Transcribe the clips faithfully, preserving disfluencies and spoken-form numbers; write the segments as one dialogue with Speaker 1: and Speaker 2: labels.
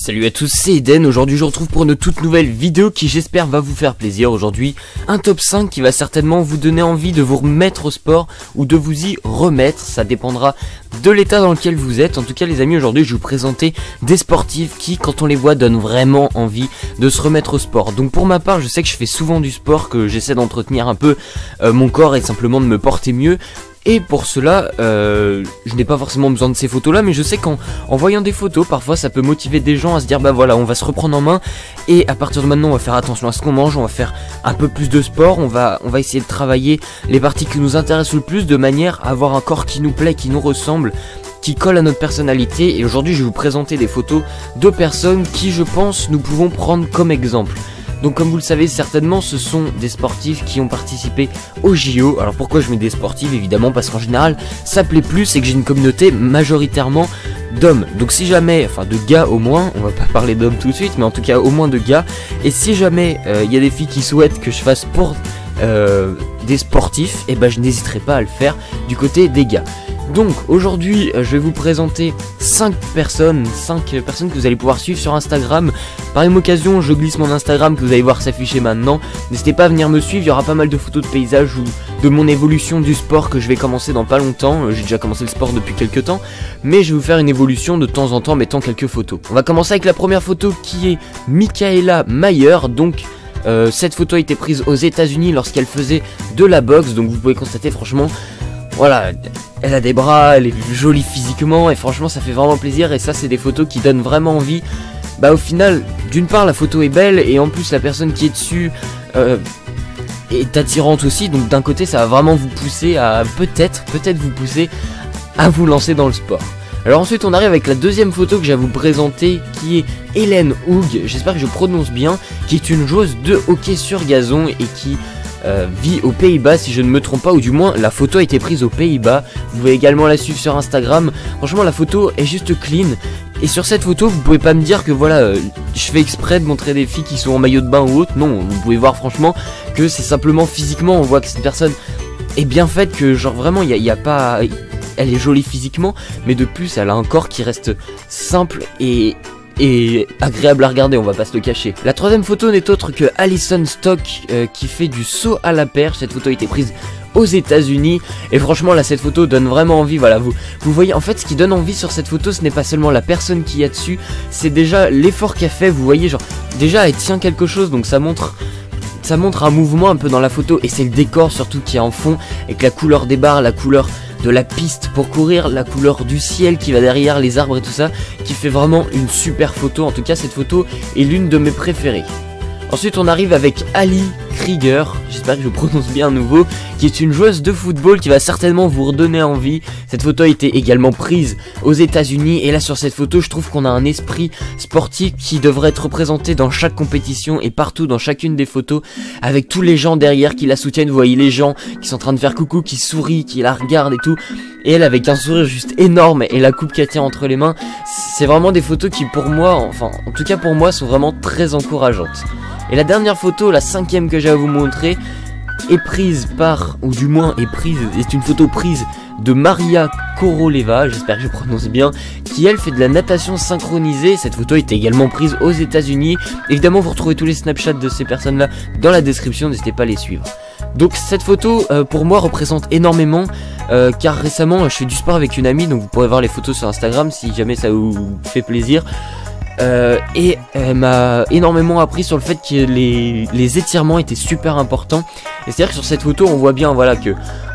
Speaker 1: Salut à tous, c'est Eden. Aujourd'hui je vous retrouve pour une toute nouvelle vidéo qui j'espère va vous faire plaisir. Aujourd'hui un top cinq qui va certainement vous donner envie de vous remettre au sport ou de vous y remettre. Ça dépendra de l'état dans lequel vous êtes. En tout cas les amis, aujourd'hui je vais vous présenter des sportifs qui, quand on les voit, donnent vraiment envie de se remettre au sport. Donc pour ma part, je sais que je fais souvent du sport, que j'essaie d'entretenir un peu euh, mon corps et simplement de me porter mieux. Et pour cela, euh, je n'ai pas forcément besoin de ces photos là, mais je sais qu'en en voyant des photos, parfois ça peut motiver des gens à se dire bah voilà, on va se reprendre en main, et à partir de maintenant on va faire attention à ce qu'on mange, on va faire un peu plus de sport, on va, on va essayer de travailler les parties qui nous intéressent le plus, de manière à avoir un corps qui nous plaît, qui nous ressemble, qui colle à notre personnalité. Et aujourd'hui je vais vous présenter des photos de personnes qui, je pense, nous pouvons prendre comme exemple. Donc comme vous le savez certainement, ce sont des sportifs qui ont participé au J O. Alors pourquoi je mets des sportifs? Évidemment parce qu'en général ça plaît plus et que j'ai une communauté majoritairement d'hommes. Donc si jamais, enfin de gars au moins, on va pas parler d'hommes tout de suite, mais en tout cas au moins de gars. Et si jamais il euh, y a des filles qui souhaitent que je fasse pour euh, des sportifs, et ben je n'hésiterai pas à le faire du côté des gars. Donc aujourd'hui je vais vous présenter cinq personnes, cinq personnes que vous allez pouvoir suivre sur Instagram. Par même occasion je glisse mon Instagram que vous allez voir s'afficher maintenant. N'hésitez pas à venir me suivre, il y aura pas mal de photos de paysages ou de mon évolution du sport que je vais commencer dans pas longtemps. J'ai déjà commencé le sport depuis quelques temps, mais je vais vous faire une évolution de temps en temps en mettant quelques photos. On va commencer avec la première photo qui est Michaela Mayer. Donc euh, cette photo a été prise aux États-Unis lorsqu'elle faisait de la boxe. Donc vous pouvez constater, franchement, voilà, elle a des bras, elle est jolie physiquement et franchement ça fait vraiment plaisir. Et ça, c'est des photos qui donnent vraiment envie. Bah au final, d'une part la photo est belle et en plus la personne qui est dessus euh, est attirante aussi. Donc d'un côté ça va vraiment vous pousser à peut-être, peut-être vous pousser à vous lancer dans le sport. Alors ensuite on arrive avec la deuxième photo que j'ai à vous présenter, qui est Hélène Hoog, j'espère que je prononce bien, qui est une joueuse de hockey sur gazon et qui Euh, vit aux Pays-Bas si je ne me trompe pas, ou du moins la photo a été prise aux Pays-Bas. Vous pouvez également la suivre sur Instagram. Franchement la photo est juste clean. Et sur cette photo vous pouvez pas me dire que voilà, euh, je fais exprès de montrer des filles qui sont en maillot de bain ou autre. Non, vous pouvez voir franchement que c'est simplement physiquement, on voit que cette personne est bien faite, que genre vraiment il y a, y a pas... Elle est jolie physiquement, mais de plus elle a un corps qui reste simple et... et agréable à regarder, on va pas se le cacher. La troisième photo n'est autre que Alison Stock euh, qui fait du saut à la perche. Cette photo a été prise aux États-Unis et franchement là cette photo donne vraiment envie. Voilà, vous, vous voyez en fait ce qui donne envie sur cette photo, ce n'est pas seulement la personne qui y a dessus, c'est déjà l'effort qu'elle fait. Vous voyez, genre déjà elle tient quelque chose, donc ça montre ça montre un mouvement un peu dans la photo. Et c'est le décor surtout qui est en fond, avec la couleur des barres, la couleur de la piste pour courir, la couleur du ciel qui va derrière, les arbres et tout ça, qui fait vraiment une super photo. En tout cas cette photo est l'une de mes préférées. Ensuite on arrive avec Ali Krieger, j'espère que je prononce bien à nouveau, qui est une joueuse de football qui va certainement vous redonner envie. Cette photo a été également prise aux États-Unis et là sur cette photo je trouve qu'on a un esprit sportif qui devrait être représenté dans chaque compétition et partout dans chacune des photos, avec tous les gens derrière qui la soutiennent. Vous voyez les gens qui sont en train de faire coucou, qui sourient, qui la regardent et tout, et elle avec un sourire juste énorme et la coupe qu'elle tient entre les mains. C'est vraiment des photos qui pour moi, enfin en tout cas pour moi, sont vraiment très encourageantes. Et la dernière photo, la cinquième que j'ai à vous montrer, est prise par, ou du moins est prise, est une photo prise de Maria Koroleva, j'espère que je prononce bien, qui elle fait de la natation synchronisée. Cette photo est également prise aux États-Unis. Évidemment vous retrouvez tous les Snapchats de ces personnes là dans la description, n'hésitez pas à les suivre. Donc cette photo euh, pour moi représente énormément, euh, car récemment je fais du sport avec une amie, donc vous pourrez voir les photos sur Instagram si jamais ça vous fait plaisir. Euh, et elle m'a énormément appris sur le fait que les, les étirements étaient super importants. Et c'est à dire que sur cette photo on voit bien, voilà, que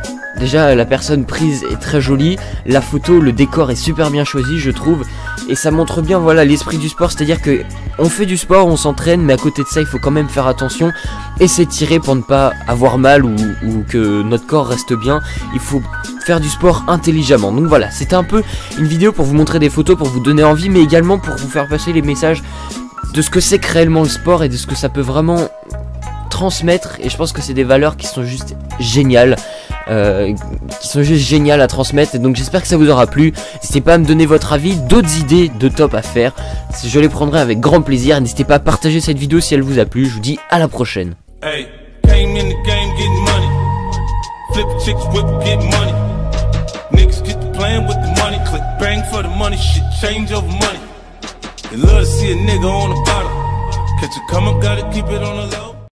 Speaker 1: déjà la personne prise est très jolie, la photo, le décor est super bien choisi je trouve, et ça montre bien voilà l'esprit du sport. C'est à dire que on fait du sport, on s'entraîne, mais à côté de ça il faut quand même faire attention et s'étirer pour ne pas avoir mal ou, ou que notre corps reste bien. Il faut faire du sport intelligemment. Donc voilà, c'était un peu une vidéo pour vous montrer des photos, pour vous donner envie, mais également pour vous faire passer les messages de ce que c'est que réellement le sport et de ce que ça peut vraiment transmettre. Et je pense que c'est des valeurs qui sont juste géniales, euh, qui sont juste géniales à transmettre. Et donc j'espère que ça vous aura plu. N'hésitez pas à me donner votre avis, d'autres idées de top à faire, je les prendrai avec grand plaisir. N'hésitez pas à partager cette vidéo si elle vous a plu. Je vous dis à la prochaine. Hey, came in the game getting money. Flip chicks, whip, get money. Niggas get to playing with the money. Click bang for the money. Shit change over money.
Speaker 2: You love to see a nigga on the bottom. Catch a come up, gotta keep it on the low.